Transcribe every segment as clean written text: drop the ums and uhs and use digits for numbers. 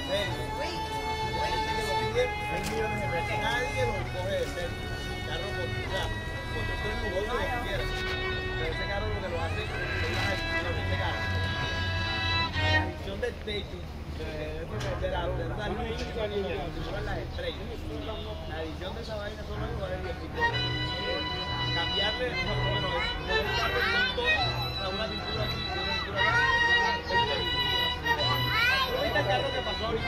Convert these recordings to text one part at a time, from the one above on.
Nadie lo coge de serio. Carro con cuando estoy en lugar lo que quieras. Pero ese carro lo que lo hace es las adicciones, ese carro. La adicción del techo, de la luz, como si fueran las estrellas. La adicción de esa vaina son los jugadores de cambiarle, bueno, poner el carro en motor a una pintura aquí, una pintura acá. ¿Viste el carro que pasó ahorita?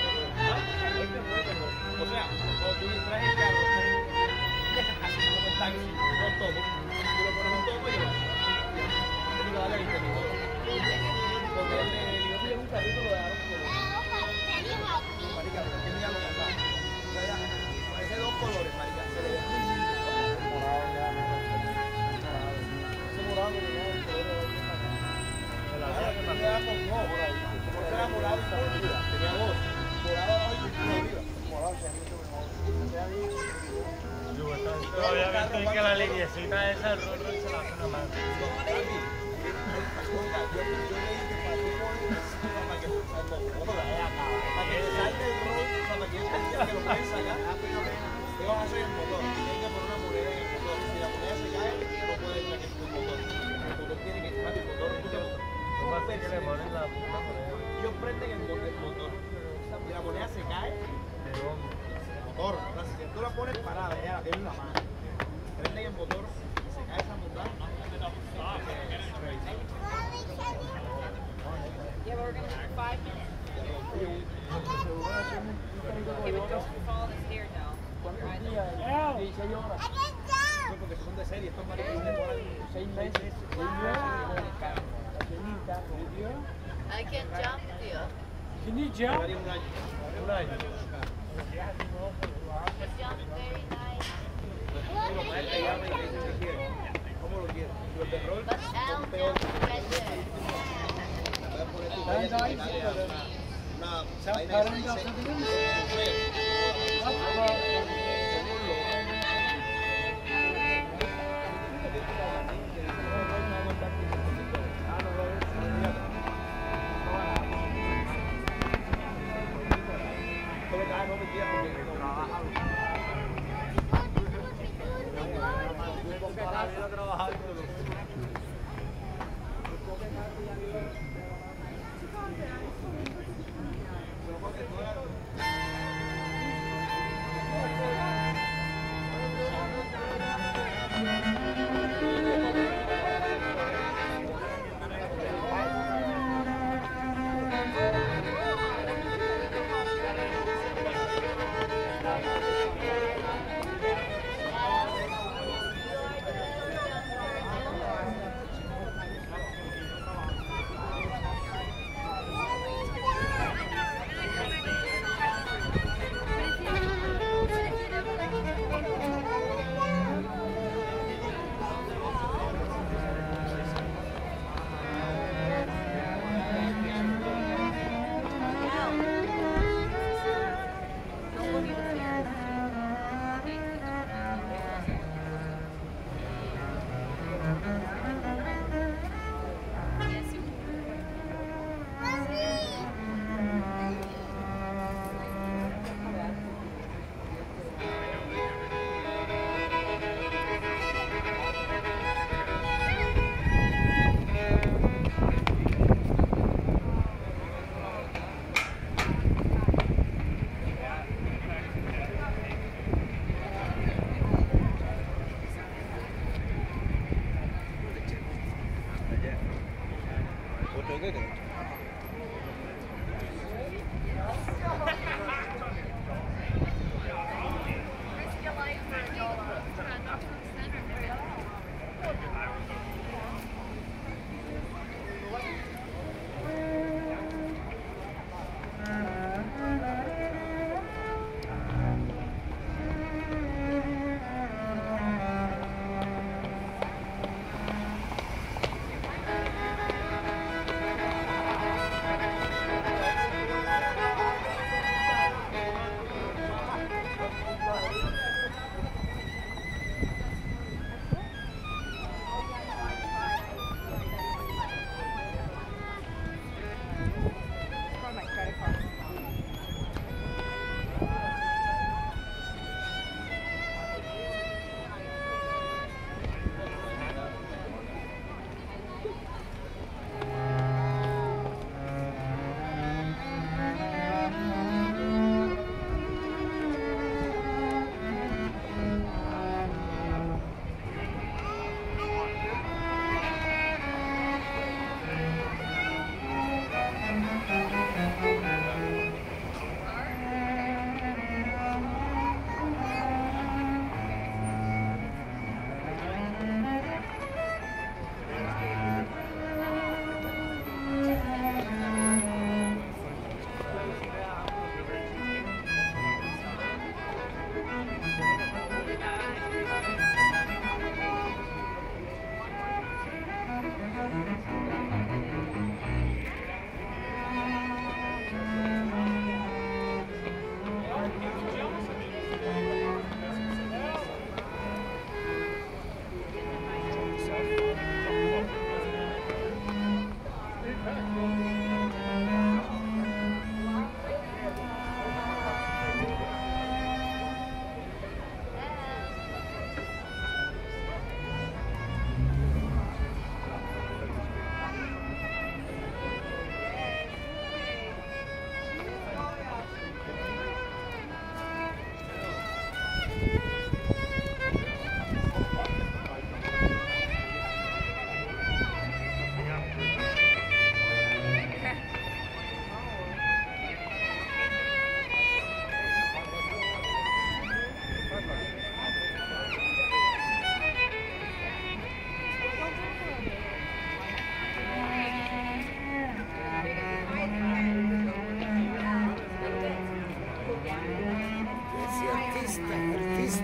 O sea, cuando tú traes el carro, así como el taxi, no todo, tú lo pones un tomo y lo vas. Tú le das el interruptor. Ponerle el hijo de un carrito lo dejaron como marica, porque mira lo que pasa. O sea, parece dos colores, marica, se le ve muy lindo. Morado ya, ese morado que tenía el color de la vida que tenía con ojo, porque era morado y tenía dos. Morado abajo y pintura arriba. Todavía visto que la leyecita esa del rol se la hace una mano. Yo leí que para tú para que te salga el rol, para que lo puedes sacar, ¿qué vas a hacer en el motor? Tienes que poner una moneda en el motor. Si la moneda se cae, no puedes sacar el motor. El motor tiene que estar, el motor que le ponen la moneda. Ellos prenden el motor. Si la moneda se cae, motor, si tú la pones parada, ya la tienes en la mano. Prende el motor y se cae esa montaña. Yeah, but we're going to take 5 minutes. Okay, but don't fall on the stairs now. Porque son de serie, estos maridos demoran 6 meses. I can jump, tío. Can you jump? Un año. Jump very nice. ¿Cómo lo quieres? ¿Los de rol? But I'll jump better.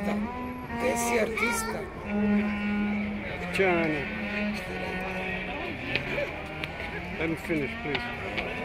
artista. Esse artista. China. Let him finish, please.